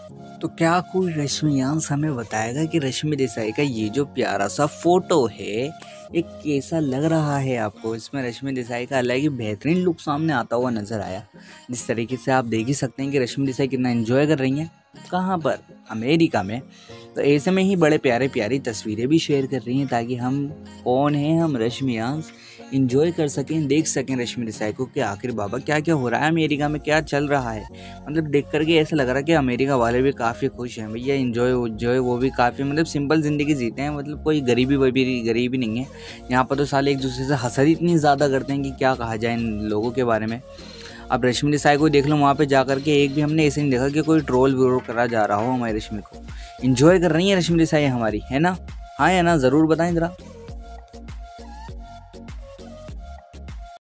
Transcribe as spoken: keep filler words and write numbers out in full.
तो क्या कोई रश्मियांश हमें बताएगा कि रश्मि देसाई का ये जो प्यारा सा फोटो है ये कैसा लग रहा है आपको? इसमें रश्मि देसाई का अलग ही बेहतरीन लुक सामने आता हुआ नजर आया। जिस तरीके से आप देख ही सकते हैं कि रश्मि देसाई कितना एंजॉय कर रही हैं। कहाँ पर? अमेरिका में। तो ऐसे में ही बड़े प्यारे प्यारी तस्वीरें भी शेयर कर रही हैं ताकि हम कौन हैं, हम रश्मियांश इंजॉय कर सकें, देख सकें रश्मि देसाई को कि आखिर बाबा क्या क्या हो रहा है अमेरिका में, क्या चल रहा है। मतलब देख करके ऐसा लग रहा है कि अमेरिका वाले भी काफ़ी खुश हैं भैया, इंजॉय इंजॉय वो भी काफ़ी मतलब सिंपल ज़िंदगी जीते हैं। मतलब कोई गरीबी वरीबी गरीबी नहीं है यहाँ पर। तो साले एक दूसरे से हंसद इतनी ज़्यादा करते हैं कि क्या कहा जाए इन लोगों के बारे में। अब रश्मि देसाई को देख लो, वहाँ पे जा करके एक भी हमने ऐसे नहीं देखा कि कोई ट्रोल व्रोल करा जा रहा हो हमारी रश्मि को। इंजॉय कर रही है रश्मि देसाई हमारी, है ना? हाँ या ना, ज़रूर बताएं ज़रा।